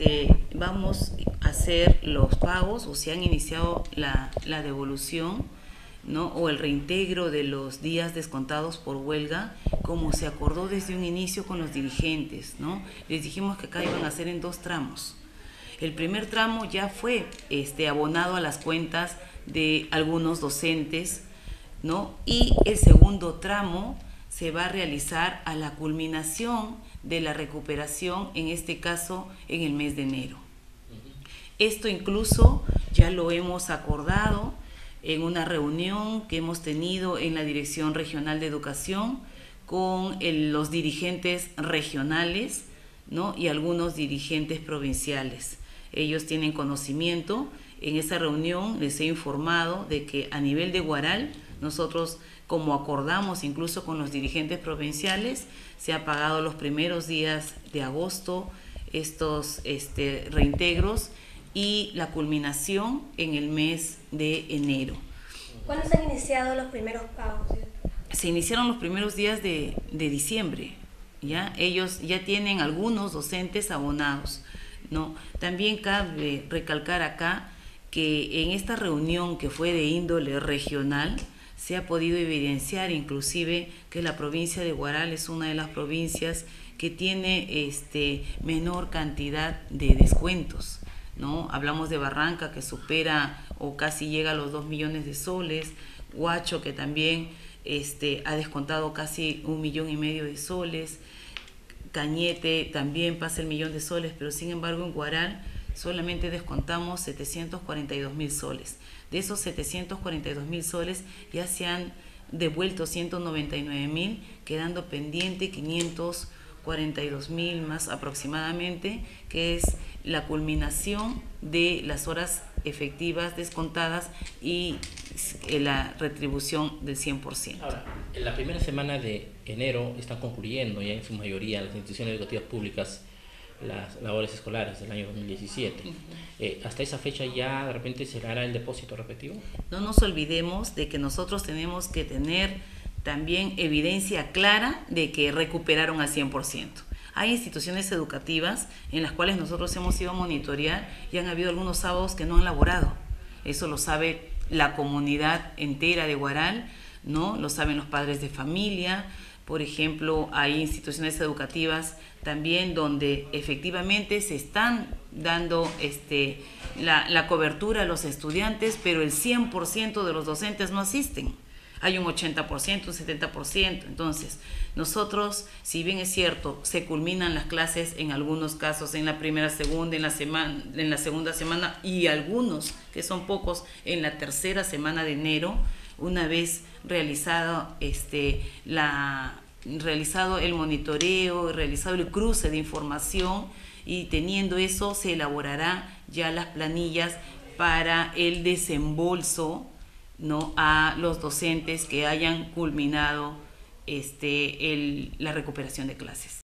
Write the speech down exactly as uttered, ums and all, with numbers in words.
que vamos a hacer los pagos o se han iniciado la, la devolución, ¿no? O el reintegro de los días descontados por huelga, como se acordó desde un inicio con los dirigentes, ¿no? Les dijimos que acá iban a ser en dos tramos. El primer tramo ya fue este, abonado a las cuentas de algunos docentes, ¿no? Y el segundo tramo se va a realizar a la culminación de la recuperación, en este caso en el mes de enero. Esto incluso ya lo hemos acordado en una reunión que hemos tenido en la Dirección Regional de Educación con el, los dirigentes regionales, ¿no? Y algunos dirigentes provinciales. Ellos tienen conocimiento. En esa reunión les he informado de que a nivel de Huaral, nosotros, como acordamos incluso con los dirigentes provinciales, se ha pagado los primeros días de agosto estos este, reintegros y la culminación en el mes de enero. ¿Cuándo se han iniciado los primeros pagos? Se iniciaron los primeros días de, de diciembre, ¿ya? Ellos ya tienen algunos docentes abonados, ¿no? También cabe recalcar acá que en esta reunión que fue de índole regional se ha podido evidenciar inclusive que la provincia de Huaral es una de las provincias que tiene este, menor cantidad de descuentos, ¿no? Hablamos de Barranca, que supera o casi llega a los dos millones de soles, Huacho, que también este, ha descontado casi un millón y medio de soles, Cañete también pasa el millón de soles, pero sin embargo en Huaral solamente descontamos setecientos cuarenta y dos mil soles. De esos setecientos cuarenta y dos mil soles ya se han devuelto ciento noventa y nueve mil, quedando pendiente quinientos cuarenta y dos mil más aproximadamente, que es la culminación de las horas efectivas descontadas y la retribución del cien por ciento. Ahora, en la primera semana de enero están concluyendo ya en su mayoría las instituciones educativas públicas las labores escolares del año dos mil diecisiete. Uh-huh. eh, ¿Hasta esa fecha ya de repente se hará el depósito respectivo? No nos olvidemos de que nosotros tenemos que tener también evidencia clara de que recuperaron al cien por ciento. Hay instituciones educativas en las cuales nosotros hemos ido a monitorear y han habido algunos sábados que no han laborado. Eso lo sabe la comunidad entera de Huaral, ¿no? Lo saben los padres de familia. Por ejemplo, hay instituciones educativas también donde efectivamente se están dando este, la, la cobertura a los estudiantes, pero el cien por ciento de los docentes no asisten. Hay un ochenta por ciento, un setenta por ciento. Entonces, nosotros, si bien es cierto, se culminan las clases en algunos casos en la primera, segunda, en la, semana, en la segunda semana y algunos, que son pocos, en la tercera semana de enero, una vez realizado, este, la, realizado el monitoreo, realizado el cruce de información y teniendo eso se elaborará ya las planillas para el desembolso, ¿no? A los docentes que hayan culminado este, el, la recuperación de clases.